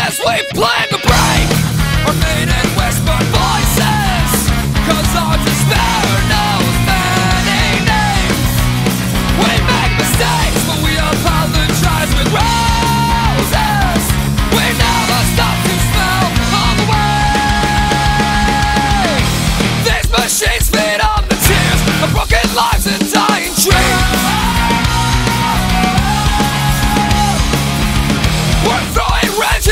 as we plan to break our maiden whispered voices, 'cause our despair knows many names. We make mistakes, but we apologize with roses. We never stop to smell on the way. These machines feed on the tears of broken lives and dying dreams. We're throwing wrenches